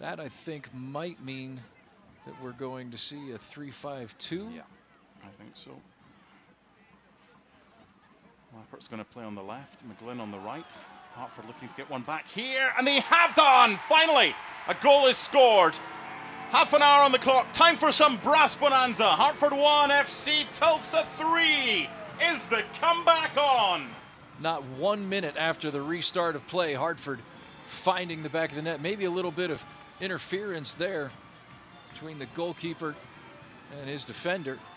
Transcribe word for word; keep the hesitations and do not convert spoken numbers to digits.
That, I think, might mean that we're going to see a three five two. Yeah, I think so. Lappert's going to play on the left, McGlynn on the right. Hartford looking to get one back here, and they have done! Finally, a goal is scored. Half an hour on the clock. Time for some brass bonanza. Hartford one, F C Tulsa three. Is the comeback on? Not one minute after the restart of play, Hartford finding the back of the net. Maybe a little bit of interference there between the goalkeeper and his defender.